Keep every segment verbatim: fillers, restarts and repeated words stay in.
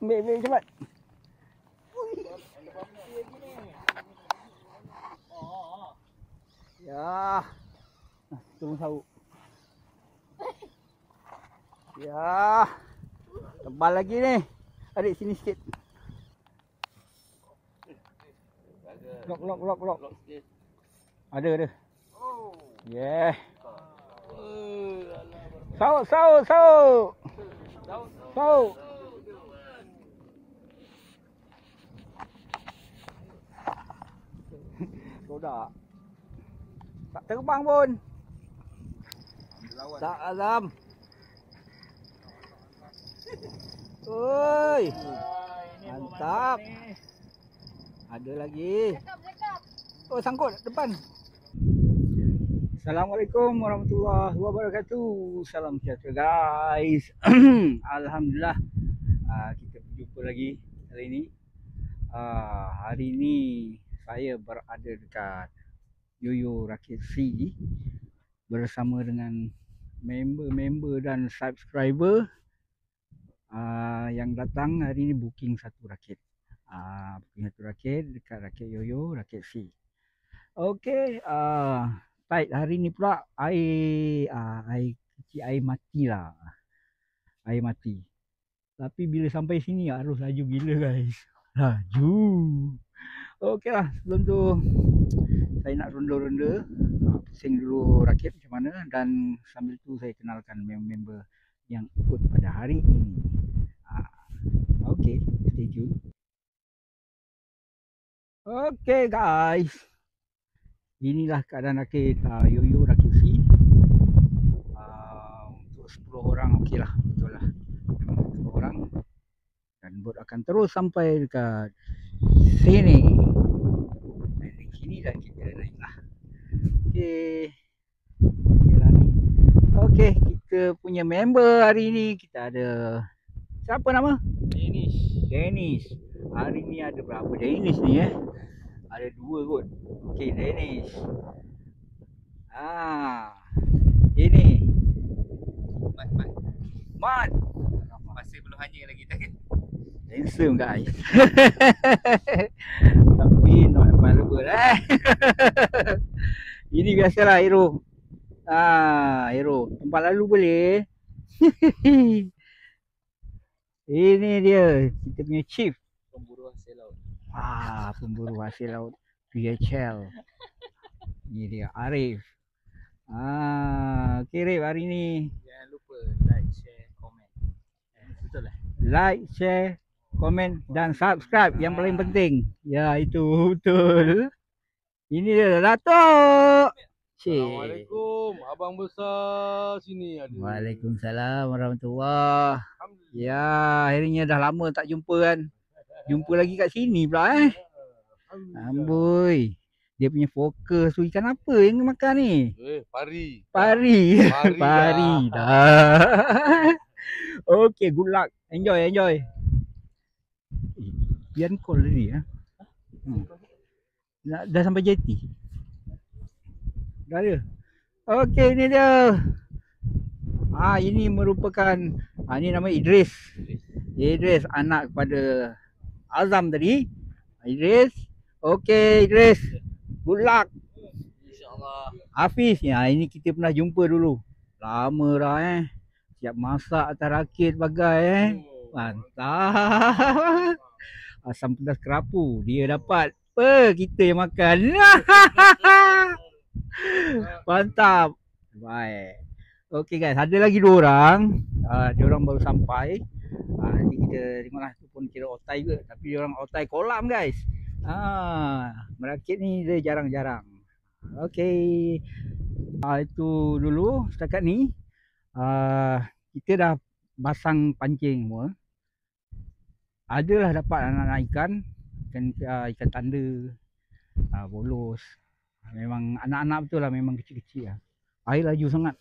Ambil, ambil cepat. Ya. Nah, turun sauk. Ya. Tebal lagi ni. Adik sini sikit. Lock, lock, lock, lock. Ada, ada. Yeah. Sauk, sauk, sauk. Sauk. Sodak. Tak terbang pun. Tak azam. Oi. Mantap. Ada lagi. Oh, sangkut depan. Assalamualaikum warahmatullahi wabarakatuh. Salam sejahtera guys. Alhamdulillah uh, kita berjumpa lagi hari ini. Uh, hari ini saya berada dekat Yoyo Rakit C bersama dengan member-member dan subscriber uh, yang datang hari ini booking satu rakit. Uh, booking satu rakit dekat Rakit Yoyo Rakit C. Okey, uh, tight hari ni pula air uh, air kecil, air mati lah. Air mati. Tapi bila sampai sini arus laju gila guys. Laju. Okey lah, sebelum tu saya nak ronda-ronda, uh, pusing dulu rakit macam mana, dan sambil tu saya kenalkan member-member yang ikut pada hari ini. Uh, Okey, stay tune. Okey guys, inilah keadaan rakit uh, Yoyo Rakit C. Uh, untuk sepuluh orang okey lah, betul lah, sepuluh orang. Dan bot akan terus sampai dekat sini. Dari sini dah kita naik lah. Okey. Okey lah ni. Okey, kita punya member hari ni kita ada, siapa nama? Dennis. Dennis. Hari ni ada berapa Dennis ni eh? Ada dua kot. Okey, Dennis. Ah. Ini Mat, mat. Mat. Masih belum hanya lagi tak kan? Handsome guys. Tapi not available eh. Ini biasalah hero. Ah, hero. Tempat lalu boleh. Ini dia, kita punya chief. Pemburu hasil laut. Ah, pemburu hasil laut P H L. Ini dia Arif. Ah, okey Arif, hari ni Jangan lupa like, share, komen. Eh, betul lah. like, share, komen dan subscribe yang paling penting. Ya, itu betul. Ini dia Datuk. Cik. Assalamualaikum, abang besar sini ada. Waalaikumsalam warahmatullahi. Alhamdulillah. Ya, akhirnya dah lama tak jumpa kan. Jumpa lagi kat sini pula eh. Amboi. Dia punya fokus tu ikan apa yang makan ni? Eh, pari. Pari. Pari, Pari dah. Okay, good luck. Enjoy, enjoy. Pian call tadi ya. Hmm. Dah, dah sampai jeti. Dah ada. Okey, ini dia. Ah, ini merupakan ah, ini nama Idris. Idris anak kepada Azam tadi. Idris. Okey, Idris. Good luck. InsyaAllah. Hafiz, ya ini kita pernah jumpa dulu. Lama dah eh. Siap masak atas rakit bagai eh. Mantap. Asam pedas kerapu dia dapat. Apa kita yang makan. Mantap. Baik. Okey guys, ada lagi dua orang. Uh, dia orang baru sampai. Uh, nanti kita tengoklah tu pun kira otai ke, tapi dia orang otai kolam guys. Ah, merakit ni dia jarang-jarang. Okey. Uh, itu dulu setakat ni. Uh, kita dah pasang pancing semua. Adalah dapat anak-anak ikan, ikan uh, ikan tanda, uh, bolos. Memang anak-anak betul lah, memang kecil-kecil lah. Air laju sangat.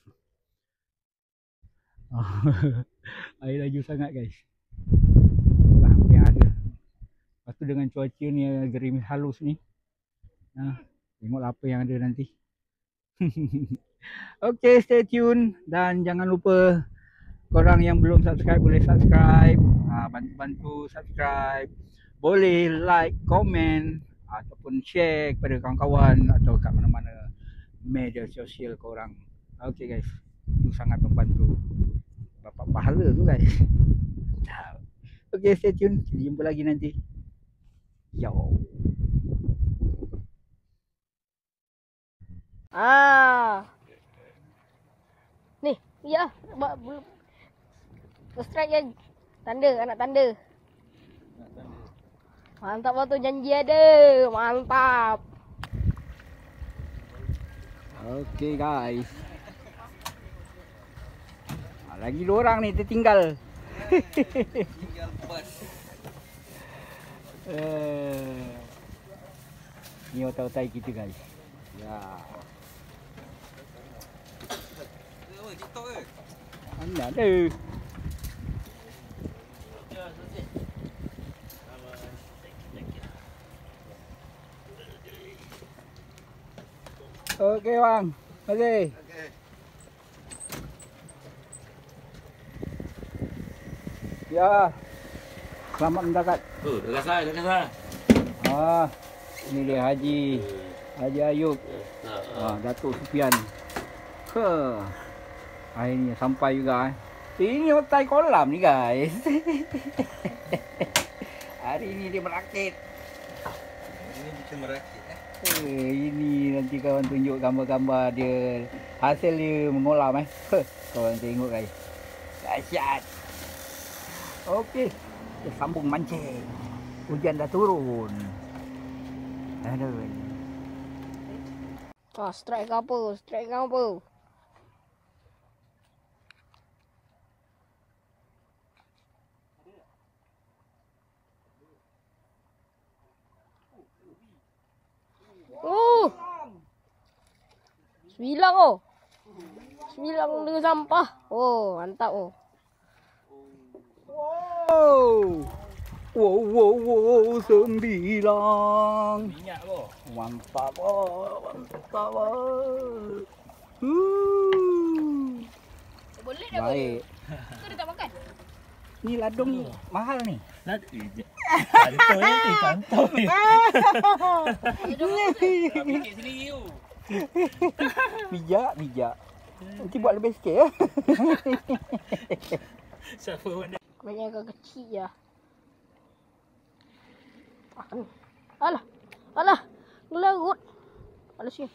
Air laju sangat guys. Itulah apa yang ada. Lepas tu dengan cuaca ni gerimis halus ni. Nah, tengoklah apa yang ada nanti. Okay, stay tune dan jangan lupa korang yang belum subscribe boleh subscribe, uh, bantu-bantu subscribe, boleh like, komen ataupun share kepada kawan-kawan atau kat mana-mana media sosial korang. Okay guys, itu sangat membantu bapak pahala tu guys. Okay, stay tune, kita jumpa lagi nanti. Yo. Ah. Ni, ya, buat strike yang tanda, anak tanda. Mantap waktu janji ada. Mantap. Okay guys. Lagi dua orang ni tertinggal. Tinggal pas. Eh, ni otak-otak kita guys. Ya. Apa TikTok ke? Mana ada. Okey bang. Terima kasih. Okey. Ya. Selamat mendarat. Oh, dah kasar, dah kasar. Ah, ini dia Haji. Haji Ayub. Ah, Datuk Sufian. Huh. Akhirnya sampai juga eh. Ini otai kolam ni guys. Hari ini dia merakit. Ini kita merakit eh. Eh, ini nanti kawan tunjuk gambar-gambar dia. Hasil dia mengolam eh. Huh. Kawan tengok guys. Dahsyat. Okey. Kita sambung mancing. Hujan dah turun. Aduh. Ah, strike ke apa? Strike ke apa? Oh. Sembilan oh. Sembilan dengan sampah. Oh, mantap oh. Wow. Wow, wow, wow, sembilan. Minyak kau. Mantap, oh, mantap. Oh. Uh. Boleh dah Baik. Kau dah tak makan? Ni ladung mahal ni. Nak cantoi ni, cantoi. Ambil kek sendiri tu. Bijak, bijak. Nanti buat lebih sikit ya. Siapa buat dia? Banyak agak kecil je. Makan. Alah. Alah. Gelarut. Alah sini.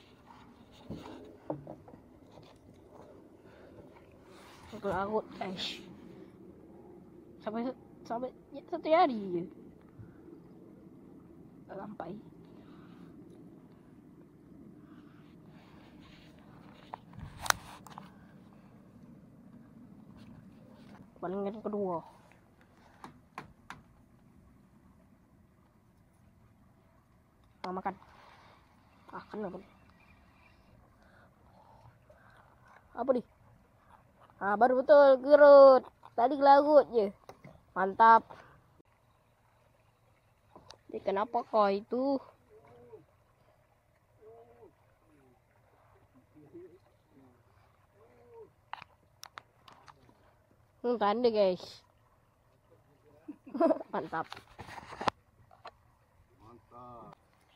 Gelarut. Aish. Sampai sampai ya, satu hari je. Tak sampai. Palingan kedua. Ah, makan. Makan apa ni? Apa ni? Ah, baru betul gerut. Tadi gelarut je. Mantap. Dia kenapa kau itu? Hmm, tanda guys. Mantap. Mantap.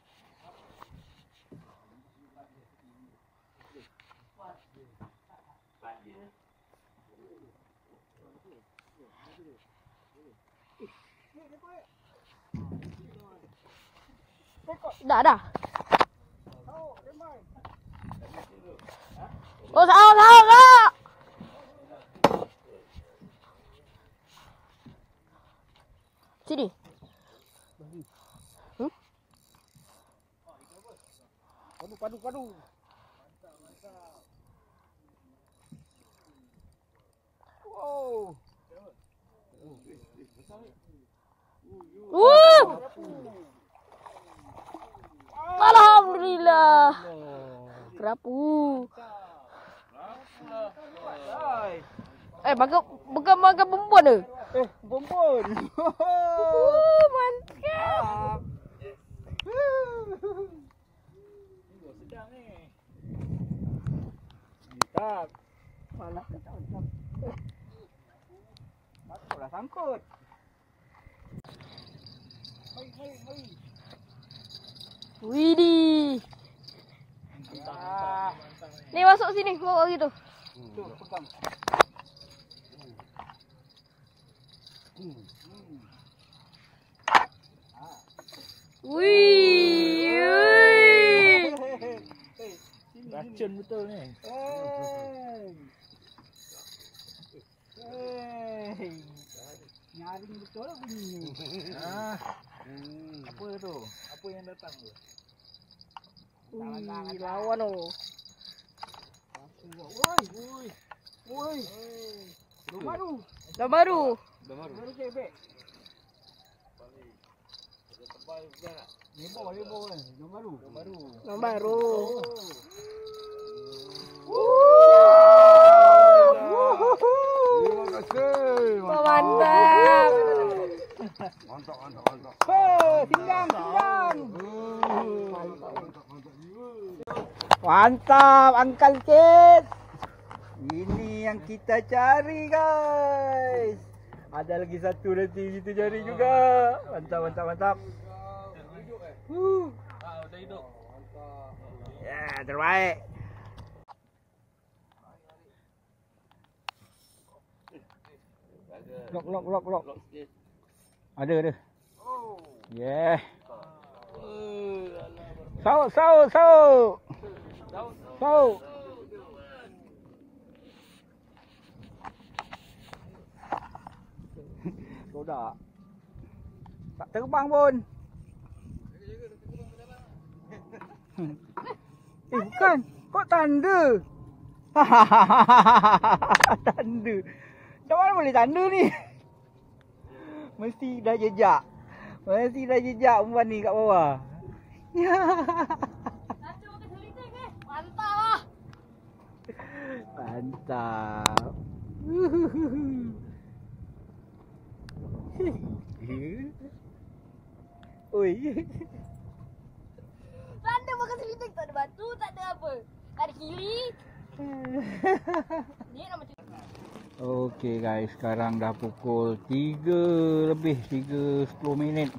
Dah dah. Oh, sahur, sahur, sahur. Sini. Hmm? Padu, padu, padu. Wow. Uh! Alhamdulillah. Kerapu. Eh, makan bukan makan perempuan ke? Eh, pompon. Uh, mantap. Sedang ni. Mantap. Mana kata Patutlah sangkut. Hei, hei, hei. Widih. Ya. Nih masuk sini, bawa gitu. Tuh, pegang. Wih, wih. Racun betul nih. Hey. Hey. Nyaring betul bunyi. Ah. Apa tu? Apa yang datang tu? Wih, lawan oh. Woi, woi. Woi. Belum baru. Dah baru. Baru cebek. Lebo, lebo kan. Belum baru. Belum baru. Dah baru. Terima kasih. Wah, mantap. Mantap, mantap, mantap. Hei, sindang, sindang. Mantap, mantap, mantap. Mantap, Uncle Kit. Ini yang kita cari, guys. Ada lagi satu nanti kita cari juga. Mantap, mantap, mantap. Uh. Ah, udah hidup. Ya, terbaik. Lock, lock, lock, lock. Ada, ada. Yeah. Sauk, sauk, sauk. Sauk. Roda. Tak terbang pun. Eh, bukan. Kok tanda? Tanda. Macam mana boleh tanda ni? Mesti dah jejak. Mesti dah jejak umpan ni kat bawah. Mantap lah. Mantap. Oi. Tanda makan selidik, tak ada batu, tak ada apa. Tak ada kili. Ni nama cerita. Okey guys, sekarang dah pukul tiga lebih, tiga sepuluh minit.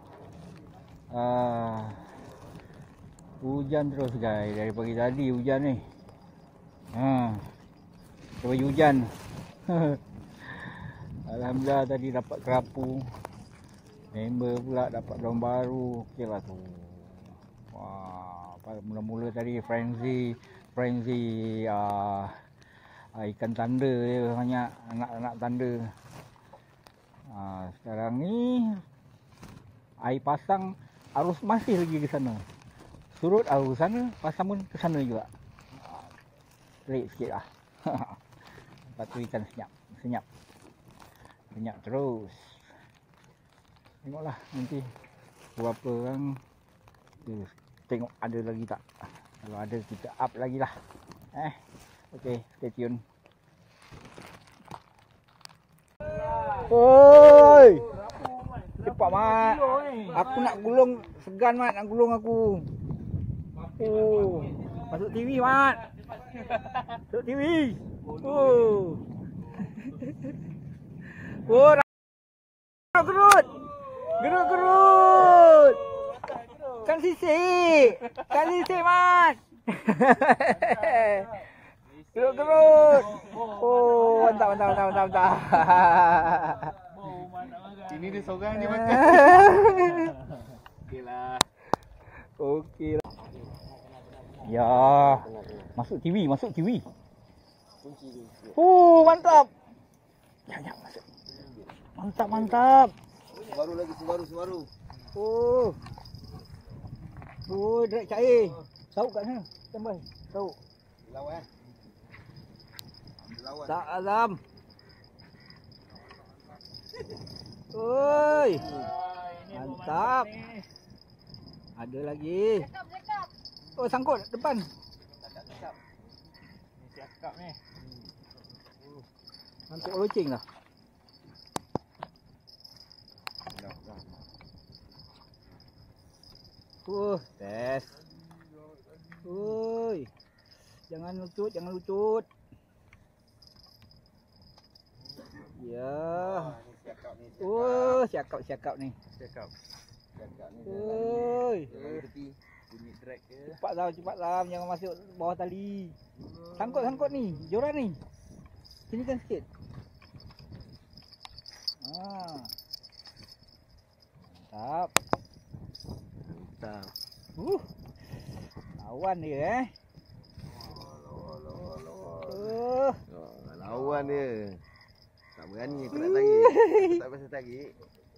Ah. Hujan terus guys, dari pagi tadi hujan ni. Ha. Cuba hujan. Alhamdulillah tadi dapat kerapu. Member pula dapat daun baru. Okeylah tu. Wah, mula-mula tadi frenzy, frenzy ah uh, ikan tanda dia banyak, anak-anak tanda. Uh, sekarang ni air pasang arus masih lagi ke sana. Surut arus sana, pasang pun ke sana juga. Uh, Terik sikit lah. Lepas tu ikan senyap, senyap. Senyap terus. Tengoklah nanti berapa orang. Tengok ada lagi tak. Kalau ada kita up lagi lah. Eh. Okay, stay tune. Oi. Cepat mat. Aku nak gulung, segan mat nak gulung aku. Oh. Masuk T V mat. Masuk T V. Oh. Oh. Gerut. Gerut gerut. Kan sisik. Kan sisik mat. Gerut-gerut. Oh, mantap, mantap, mantap, mantap, mantap. Ini dia seorang dia makan. Okeylah. Okey lah. Ya. Masuk T V, masuk T V. Oh, mantap. Ya, ya, masuk. Mantap, mantap. Baru lagi, sebaru, sebaru. Oh. Oh, direct cair. Sauk kat sana. Tambah. Sauk. Lawan. Lawan. Tak alam. Oi. Mantap. Ada lagi. Cakap, cakap. Oh, sangkut depan. Cakap-cakap. Ni cakap ni. Sangkut loceng lah. Uh, tes. Oi. Jangan lutut, jangan lutut. Ya. Oh, siakap-siakap ni. Cakap. Cakap ni. Oi. Tepi. Bunyi drag ke. Cepat Lam, cepat Lam, jangan masuk bawah tali. Sangkut-sangkut ni, joran ni. Sini kan sikit. Ha. Mantap. Mantap. Uh. Lawan dia eh. Uh. Oh, lawan dia. Tak berani aku nak tarik. Aku tak biasa tarik.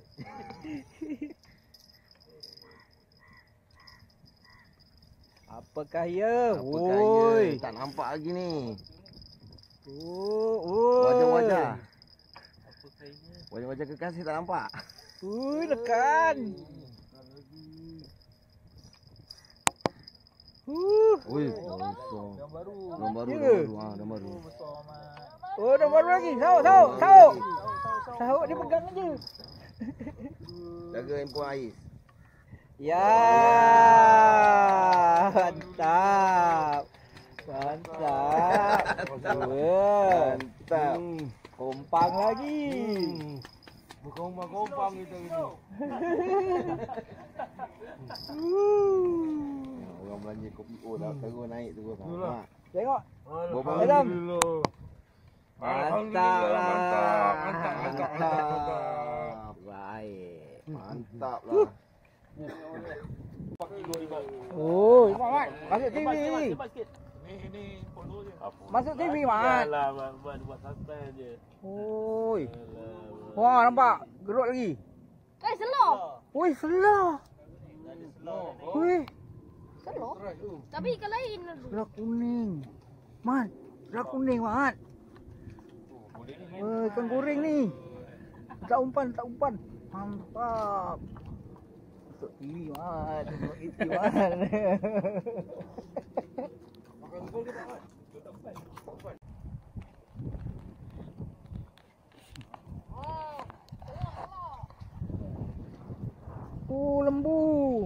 Apakah ya? Apakah Oi. ya? Tak nampak lagi ni. Oh, oi. Wajah-wajah. Apakah ini? Wajah-wajah kekasih tak nampak. Ui, dekat. Uh. Oi, besar. Yang baru. Dam baru, Ya dam ke? baru. Ha, dam baru. Besar amat. Oh, dah baru lagi. Sauk, sauk, sauk. Sauk dia pegang aja. Jaga handphone Ais. Ya, mantap. Mantap. Wah, Mantap. kompang lagi. Berkompang-kompang kita ini. Orang belanja kopi O dah terus naik terus. Ha. Tengok. Alhamdulillah. Mantap lah. Mantap, mantap, mantap, mantap, mantap. Baik. Mantap lah. Oh, Mat, masuk T V. Cepat sikit. Ni ni follow je. Masuk T V, Mat. Alah, buat buat sustain je. Oi. Alah. Wah, nampak? Gerut lagi. Eh, selor. Woi, selah. Woi, Selor? Tapi ikan lain. selah kuning. Mat, selah kuning, Mat. Woi, ikan goreng ni. Tak umpan, tak umpan. Mantap. Masuk T V, Mat. Masuk T V, Mat. Oh, lembu.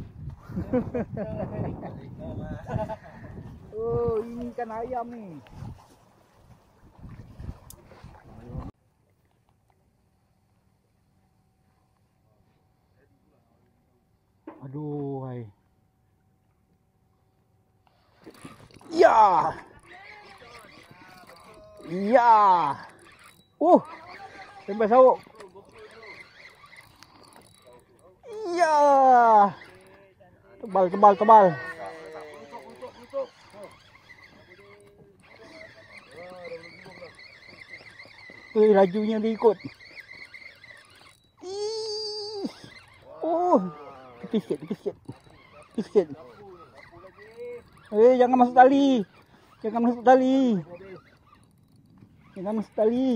Oh, ini ikan ayam ni. Aduh, hai. Ya. Ya. Uh. Sampai sauk. Ya. Tebal, tebal, tebal. Eh, lajunya dia ikut. Ih. Oh. Tepi sikit, tepi sikit. Tepi sikit. Eh, jangan masuk tali. Jangan masuk tali. Jangan masuk tali.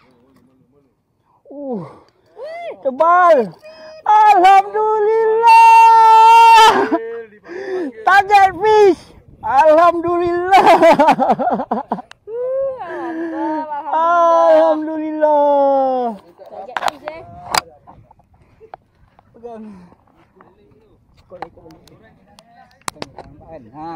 Uh. Tebal. Alhamdulillah. Target fish. Alhamdulillah. Alhamdulillah. Target fish eh. Pegang. Kau ikut balik. Kan? Ha.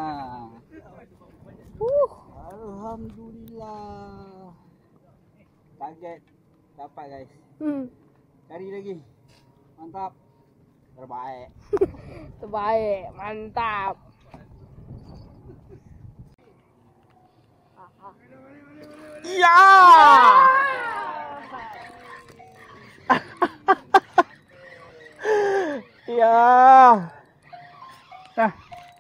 Uh. Alhamdulillah. Target dapat, guys. Hmm. Cari lagi. Mantap. Terbaik. Terbaik. Mantap. Ya. Ya. Nah.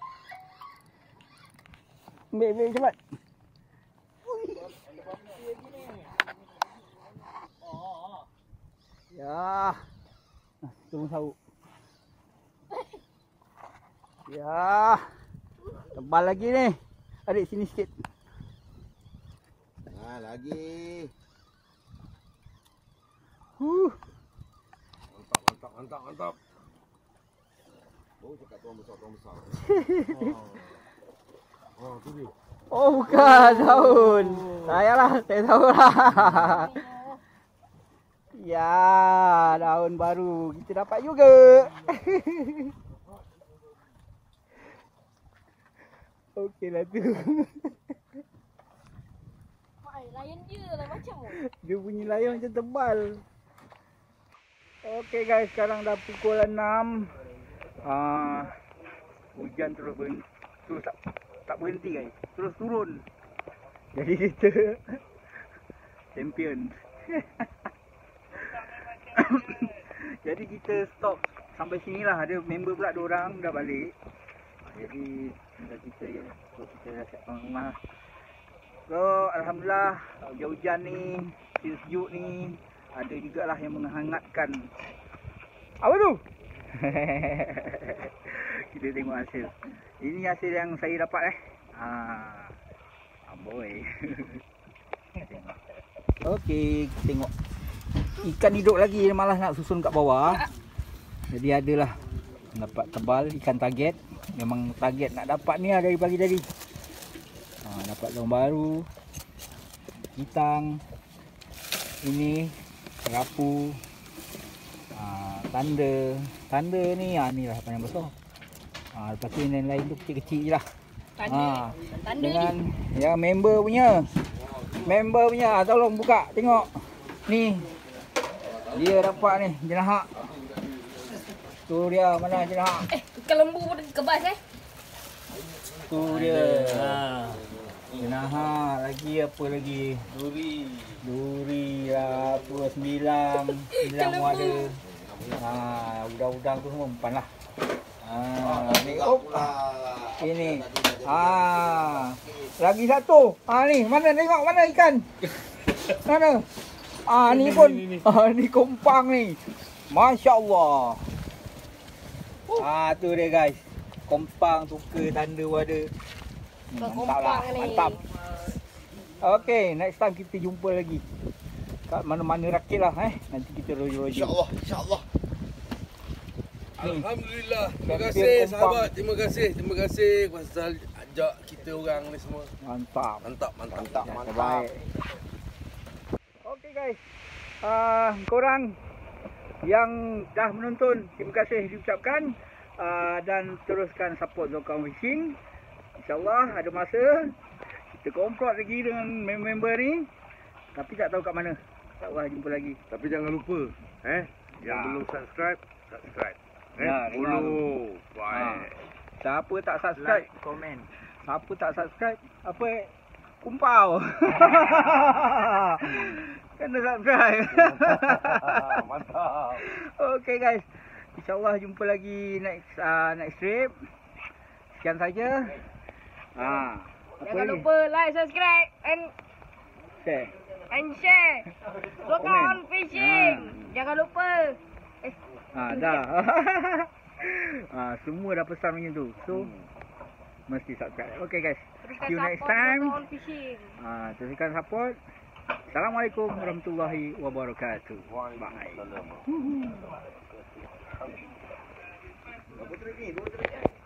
Ambil, ambil cepat. Ya. Nah, tunggu sauk. Ya. Tebal lagi ni. Adik sini sikit. Ha, lagi. Huh. Mantap, mantap, mantap, mantap. Oh, cakap tuan besar, tuan besar. Oh, tu dia. Oh, bukan daun. Saya lah, saya tahu lah. Ya, daun baru kita dapat juga. Okeylah tu. Mai, layan dia lah macam tu. Dia bunyi layar macam tebal. Okey guys, sekarang dah pukul enam. Uh, hujan terus berhenti, terus tak, tak berhenti guys, terus turun. Jadi kita champion. Jadi kita stop sampai sini lah. Ada member pula dua orang dah balik. Jadi dah kita ya, so, kita dah siapkan rumah. So alhamdulillah hujan-hujan ni, sejuk ni, ada jugalah yang menghangatkan. Apa tu? Kita tengok hasil. Ini hasil yang saya dapat eh. Ha. Amboi. Okey, tengok. Ikan hidup lagi, malas nak susun kat bawah. Jadi adalah dapat tebal ikan target. Memang target nak dapat ni lah dari pagi tadi. Ha, dapat daun baru, hitang, ini kerapu, ha, tanda. Tanda ni, ha, ni lah panjang besar. Ha, lepas tu yang lain tu kecil-kecil je lah. Tanda. Ha, tanda dengan ni. Ya, member punya. Member punya, tolong buka, tengok. Ni. Dia dapat ni, jenahak. Tu dia, mana jenahak? Eh, ikan lembu pun kebas eh. Tu dia. Ha. Jenahak, lagi apa lagi? Duri. Duri lah, apa, sembilang. Sembilang pun ada. Ha, udang-udang tu semua empan lah. Ha, ni, oh. Ini. Ha. Lagi satu. Ha ni, mana tengok mana ikan? Mana? Ah ni pun. Ah ni kompang ni. Masya-Allah. Ah tu dia guys. Kompang tukar tanda pun ada. Hmm, mantap lah, mantap. Okey, next time kita jumpa lagi. Kat mana-mana rakit lah eh. Nanti kita rojo-rojo. InsyaAllah, insyaAllah. Ni. Alhamdulillah. Terima Champion kasih kompang. sahabat. Terima kasih. Terima kasih pasal ajak kita orang ni semua. Mantap. Mantap, mantap. Mantap, mantap. Baik. Okey guys. Uh, korang yang dah menonton, terima kasih diucapkan. Uh, dan teruskan support Zokang Fishing. InsyaAllah ada masa kita komprot lagi dengan member ni. Tapi tak tahu kat mana. InsyaAllah jumpa lagi. Tapi jangan lupa, eh, yang Ya. belum subscribe, subscribe. Eh, Ya, dengar. follow. Ha. Baik. Siapa tak subscribe, Like, komen. siapa tak subscribe, apa eh? Kumpau. Kena subscribe. Mantap. Okay guys. InsyaAllah jumpa lagi next uh, next trip. Sekian saja. Ha. Apa Jangan lagi? lupa like, subscribe and Share. and share. Zokang Komen. Fishing. Ha. Jangan lupa. Eh, Ha, dah. Ha, semua dah pesan macam tu. So mesti subscribe. Okay guys. teruskan See you next support time. Zokang Fishing. Ha, teruskan support. Assalamualaikum warahmatullahi wabarakatuh. Bye. Dua trip ni, dua trip.